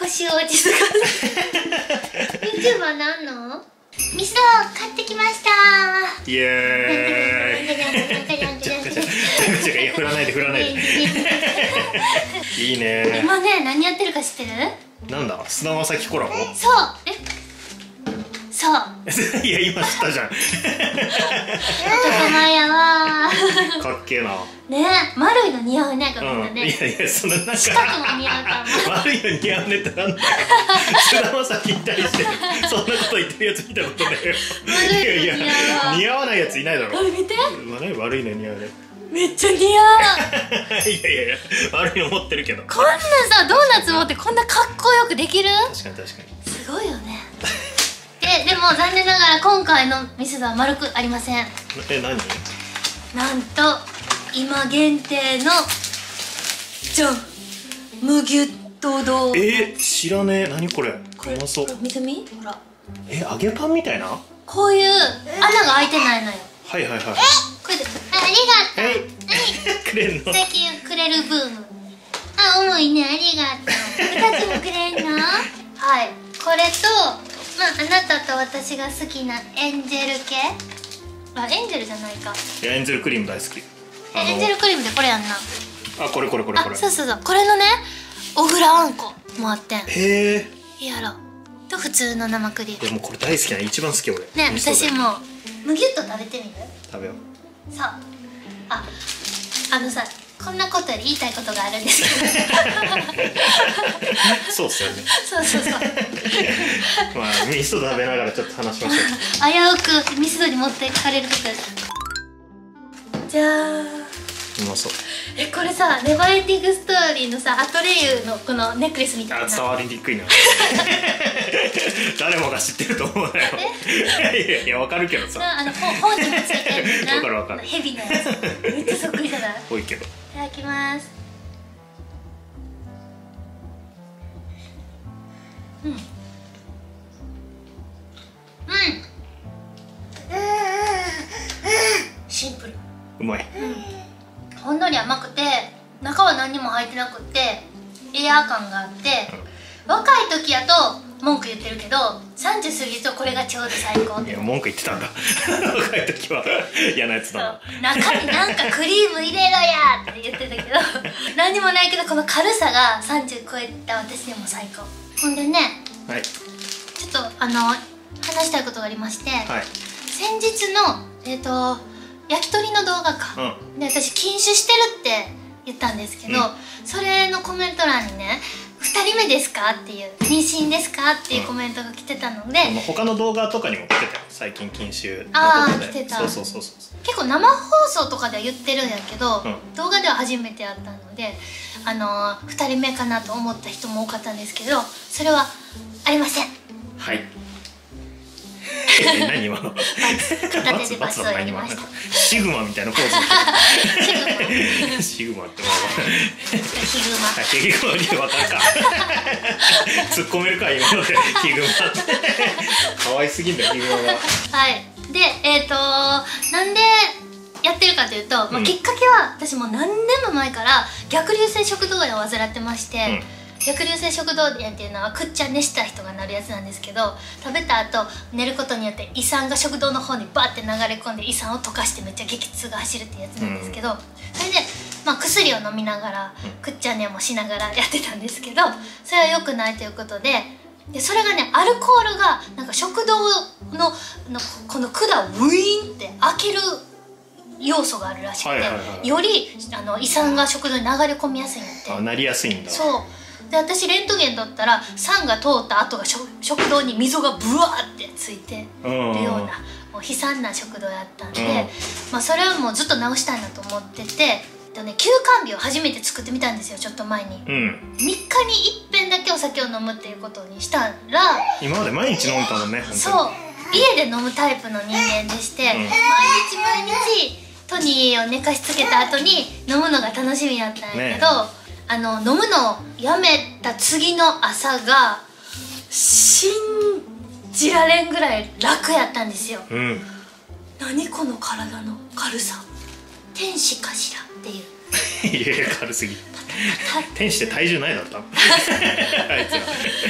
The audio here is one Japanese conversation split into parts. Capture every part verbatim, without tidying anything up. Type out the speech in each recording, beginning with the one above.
星を落ち着かせ YouTuber なんの味噌買ってきましたー。 イエーイ。ちょっとちょっといや振らないで振らないでいいね。 今ね何やってるか知ってる？ なんだ菅田将暉コラボ。 そうえそういや今知ったじゃん男前やわーかっけえな。 ねえ丸いの似合うねこのね。 いやいやそのなんか四角も似合うかも。 悪いの似合うねってなんだよ菅田将暉に対してそんなこと言ってるやつ見たことないよ。 悪いの似合うわ。 似合わないやついないだろ。 これ見て悪いの似合うね。 めっちゃ似合ういやいやいや悪いの持ってるけど。 こんなさドーナツ持ってこんなかっこよくできる？ 確かに確かにすごいよねででも残念ながら今回のミスドは丸くありません。 え何？ なんと今限定のじゃんむぎゅっと丼。 え知らねえ。何これ。 これうまそう。 見てみほらえ揚げパンみたいな。 こういう穴が開いてないのよ。 はいはいはい。 これでありがとう。 くれんの。 最近くれるブーム。あ重いねありがとう。ふたつもくれんの？はいこれとまああなたと私が好きなエンジェル系。あエンジェルじゃないか。 いやエンゼルクリーム大好き。 エンジェルクリームでこれやんな。 あこれこれこれこれ。 あそうそうそうこれのね小倉あんこもあってん。 へえ。 いいやろと普通の生クリーム。 でもこれ大好きな一番好き俺。 ね私もむぎゅっと食べてみる？ 食べよう。 そうああのさこんなことより言いたいことがあるんですけどそうっすよね。 そうそうそうまあミスド食べながらちょっと話しましょ危うくミスドに持ってかれることやじゃーう。うまそう。 えこれさネバーエンディングストーリーのさアトレイユのこのネックレスみたいな。 あ伝わりにくいな誰もが知ってると思うなよ。いやいやいやわかるけどさ。 なあの本にもついてるやつな。 わかるわかる。 ヘビのやつめっちゃそっくりじゃない？ 多いけど。 いただきます。うんうんシンプル。 うまい。 ほんのり甘くて中は何にも入ってなくってエアー感があって、若い時やと文句言ってるけどさんじゅう過ぎるとこれがちょうど最高。 いや文句言ってたんだ若い時は嫌なやつだな。 中になんかクリーム入れろやって言ってたけど何にもないけどこの軽さがさんじゅう超えた私でも最高。ほんでねはいちょっとあの話したいことがありまして、 はい。 先日のえっ、と焼き鳥の動画か、 うで私禁酒してるって言ったんですけど、 うんそれのコメント欄にね「ふたりめですか?」っていう「妊娠ですか?」っていうコメントが来てたので、 ん、他の動画とかにも来てたよ最近禁酒のことで。 あー来てたそうそうそうそう。 結構生放送とかでは言ってるんやけど、 うん動画では初めてやったのであのー、ふたりめかなと思った人も多かったんですけどそれはありません。 はい。え何今の？ 片手でバツをやりました。 シグマみたいなポーズ。シグマってまあヒグマ。 ヒグマに分かるか。突っ込めるか今のでヒグマ。可愛すぎんだよヒグマが。 はいでえっ、ー、となんでやってるかというと、まあ、 うんきっかけは私もう何年も前から逆流性食道炎を患ってまして、うん逆流性食道炎っていうのはくっちゃん寝した人がなるやつなんですけど食べた後寝ることによって胃酸が食道の方にバーって流れ込んで胃酸を溶かしてめっちゃ激痛が走るっていうやつなんですけど、うん、それで、まあ、薬を飲みながらくっちゃん寝もしながらやってたんですけどそれは良くないということででそれがねアルコールがなんか食道ののこの管をウィーンって開ける要素があるらしくてよりあの胃酸が食道に流れ込みやすいんだって。 あなりやすいんだ。 そうで私レントゲン取ったら酸が通った後が食道に溝がブワーってついてるようなもう悲惨な食道やったんで、うん、まあそれはもうずっと治したいなと思っててで、ね、休肝日を初めて作ってみたんですよちょっと前に、うん、みっかにいっぺんだけお酒を飲むっていうことにしたら今まで毎日飲んだもんね。 そう家で飲むタイプの人間でして、うん、毎日毎日トニーを寝かしつけた後に飲むのが楽しみだったんやけど、ねあの飲むのをやめた次の朝が信じられんぐらい楽やったんですよ、うん、何この体の軽さ天使かしらっていういやいや軽すぎ天使って体重ないだろ多分あいつら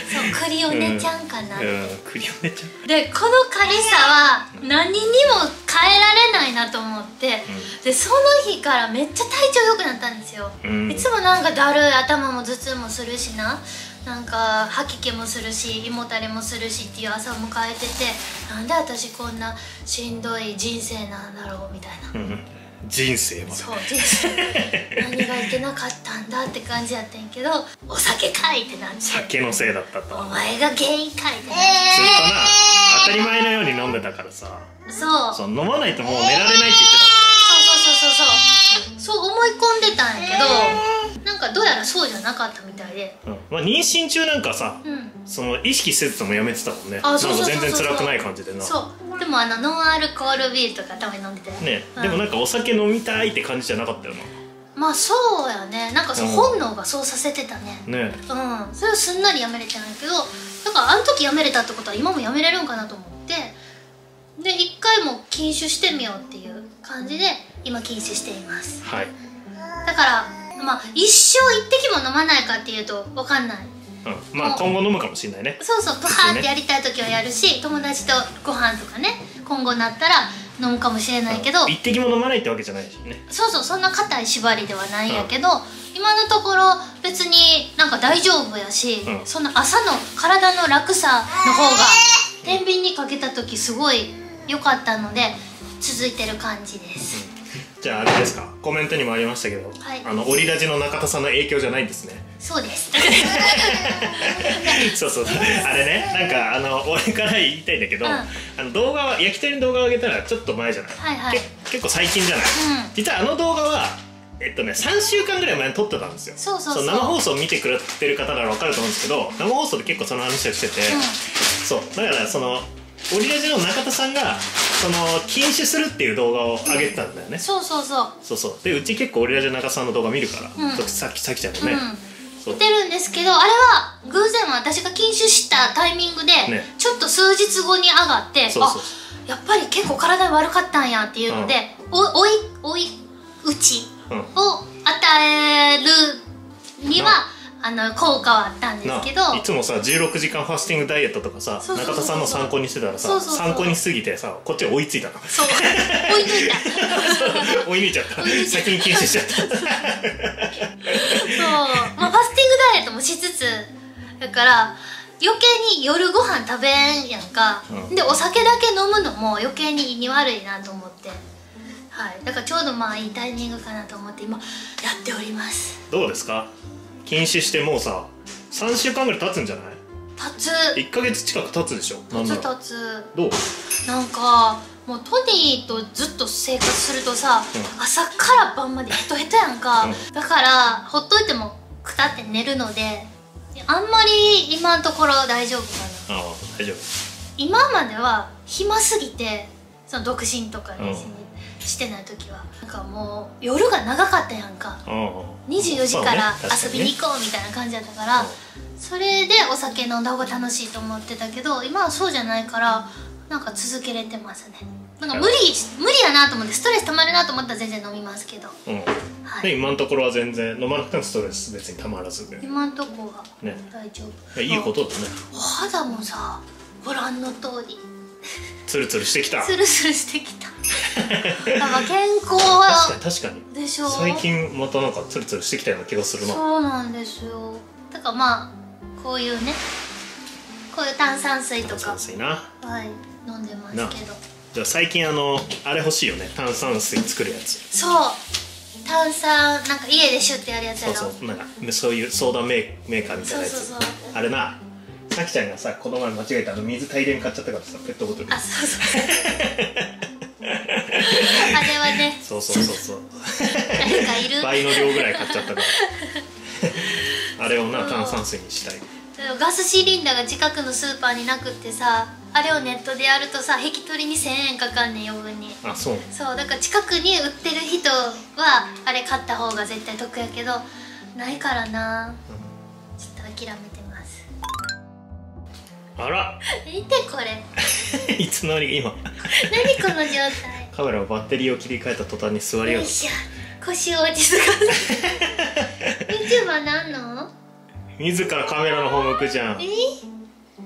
オネちゃんかなって、 うん、クリオネちゃんでこの軽さは何にも変えられないなと思って、うん、でその日からめっちゃ体調良くなったんですよ、うん、いつもなんかだるい、頭も頭痛もするしな、なんか吐き気もするし胃もたれもするしっていう朝を迎えてて、なんで私こんなしんどい人生なんだろうみたいな、うん、 人生までそう人生何がいけなかったんだって感じやったんやけど、お酒かいってなって、 酒のせいだったと、 お前が原因かいってなって、ずっとな当たり前のように飲んでたからさ、 そうそう飲まないともう寝られないって言ってたもんね。 そうそうそうそうそうそう思い込んでたんやけど、なんかどうやらそうじゃなかったみたいで、 うん、まあ妊娠中なんかさ、うん、その意識せずともやめてたもんね。あ、そうそうそうそう、なんか全然辛くない感じでな。 そうでもあのノンアルコールビールとかたまに飲んでたよね、 うん、でもなんかお酒飲みたいって感じじゃなかったよな。 まあそうやね、なんかそう、うん、本能がそうさせてたね。ね、うん、それをすんなりやめれてないけど、だからあの時やめれたってことは今もやめれるんかなと思って、で一回も禁酒してみようっていう感じで今禁酒しています。はい。だからまあ一生一滴も飲まないかっていうと分かんない。 うん、まあ今後飲むかもしれないね。 そうそう、ブハーってやりたい時はやるし、友達とご飯とかね、今後なったら飲むかもしれないけど、 一滴も飲まないってわけじゃないしね。 そうそう、そんな硬い縛りではないんやけど、うん、今のところ別になんか大丈夫やし、うん、そんな朝の体の楽さの方が天秤にかけた時すごい良かったので続いてる感じです。 うん、じゃああれですか、コメントにもありましたけど、はい、あのオリラジの中田さんの影響じゃないんですね。 そうですそうそう、あれね、なんかあの俺から言いたいんだけど、うん、あの動画は焼き鳥の動画を上げたらちょっと前じゃない、はいはい、結構最近じゃない、うん、実はあの動画はえっとねさんしゅうかんぐらい前に撮ってたんですよ。そうそうそう、生放送を見てくれてる方なら分かると思うんですけど、生放送で結構その話をしてて、うん、そうだからそのオリラジの中田さんがその禁酒するっていう動画を上げてたんだよね、うん、そうそうそうそうそうで、うち結構オリラジの中田さんの動画見るから、うん、さっきさっきちゃんもね、 うん、見てるんですけど、あれは偶然私が禁酒したタイミングで、ね、ちょっと数日後に上がって、そうそう、あ、やっぱり結構体悪かったんやっていうので、うん、お追い追い打ちを与えるには、あの効果はあったんですけど、 いつもさじゅうろくじかんファスティングダイエットとかさ、中田さんの参考にしてたらさ、参考にしすぎてさ、こっちが追いついたの。 そう追い抜いた追い抜いちゃった、先に禁止しちゃったそう、まあ、ファスティングダイエットもしつつだから余計に夜ご飯食べんやんか、うん、でお酒だけ飲むのも余計に胃に悪いなと思って、はい、だからちょうどまあいいタイミングかなと思って今やっております。 どうですか、禁酒してもうささんしゅうかんぐらい経つんじゃない？ 経つ、 いっかげつ近く経つでしょ。 経つ経つ。 どう？ なんかもうトニーとずっと生活するとさ、うん、朝から晩までヘトヘトやんか、うん、だからほっといてもくたって寝るので、あんまり今のところ大丈夫かな。 ああ、大丈夫。 今までは暇すぎて、その独身とかですね、うん、してない時はなんかもう夜が長かったやんか、にじゅうよじから遊びに行こうみたいな感じだったから、それでお酒飲んだ方が楽しいと思ってたけど、今はそうじゃないからなんか続けれてますね。なんか無理無理やなと思って、ストレス溜まるなと思ったら全然飲みますけど、うん、 はい、で今のところは全然飲まなくてもストレス別に溜まらずで、 今のところは大丈夫、 ね、いいことだね。 お肌もさご覧の通りツルツルしてきた、 ツルツルしてきたやっぱ健康は確かに確かにでしょ。 最近またなんかツルツルしてきたような気がするな。 そうなんですよ。だからまあこういうね、こういう炭酸水とか炭酸水な、 はい、飲んでますけど。 じゃあ最近あのあれ欲しいよね、炭酸水作るやつ。 そう、炭酸なんか家でシュッてやるやつやろ。 そうそう、なんかそういうソーダメーメーカーみたいなやつ。そうそうそう、あれな、さきちゃんがさこの前間違えてあの水大量に買っちゃったからさ、ペットボトル。 あ、そうそうあれはね、 そうそうそうそう誰かいる倍の量ぐらい買っちゃったからあれをな炭酸水にしたい。 ガスシリンダーが近くのスーパーになくってさ、あれをネットでやるとさ引き取りにせんえんかかんねん、余分に。 あ、そうそうだから近くに売ってる人はあれ買った方が絶対得やけど、ないからな、うん、ちょっと諦めてます。 あら見てこれいつの間に今何この状態カメラはバッテリーを切り替えた途端に座りようと。よいしょ、腰を落ち着かせ YouTuber なんの？ 自らカメラの方向くじゃん。 え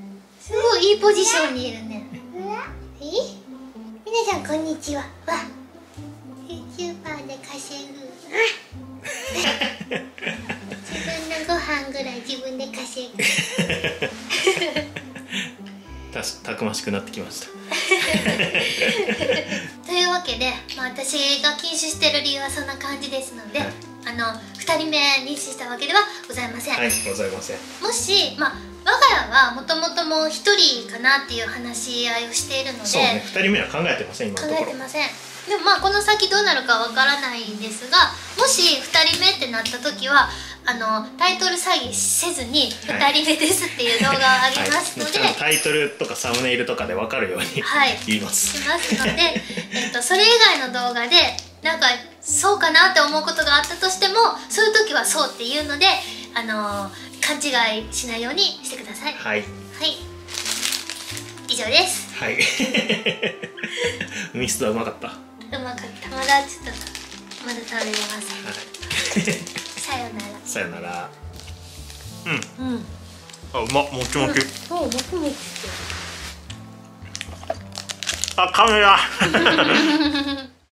いいポジションにいるね。え、皆さんこんにちは。わ、YouTuber で稼ぐ。自分のご飯ぐらい自分で稼ぐ。 た, たくましくなってきました。 というわけで、まあ、私が禁酒してる理由はそんな感じですので、はい、あのふたりめ妊娠したわけではございません。 はい、ございません。 もし、まあ、我が家はもともともうひとりかなっていう話し合いをしているので、 そうね、ふたりめは考えてません今のところ。 考えてません。でもまあこの先どうなるかわからないんですが、もしふたりめってなった時はあのタイトル詐欺せずにふたりめですっていう動画を上げますので、 はいはい、タイトルとかサムネイルとかで分かるように、はい、言いますしますので、えっと、それ以外の動画でなんかそうかなって思うことがあったとしても、そういう時はそうっていうので、あの勘違いしないようにしてください。 はい、 はい、以上です。 はいミストはうまかった。 うまかった。まだちょっとまだ食べれません。はい、さよなら。 さよなら。うん。 うん。 あ、うまっ、もちもち。 そう、もちもちして。 あ、カメラ。